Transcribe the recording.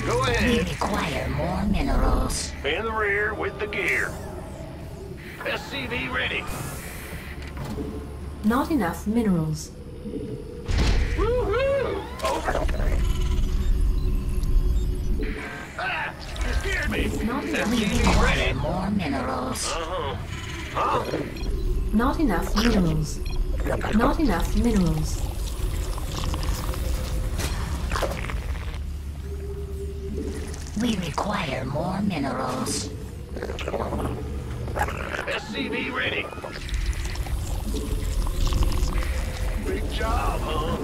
Go We ahead. require more minerals. In the rear with the gear. SCV ready. Not enough minerals. Woohoo! Over. Ah! You scared me. Not enough. We SCV require ready. more minerals. Uh-huh. Huh? Not enough minerals. Not enough minerals. We require more minerals. SCV ready. Big job, huh?